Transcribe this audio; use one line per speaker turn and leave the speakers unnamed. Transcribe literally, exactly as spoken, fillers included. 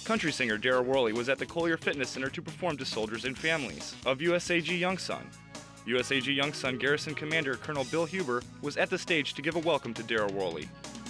Country singer Darryl Worley was at the Collier Fitness Center to perform to soldiers and families of U S A G Yongsan. U S A G Yongsan Garrison Commander Colonel Bill Huber was at the stage to give a welcome to Darryl Worley.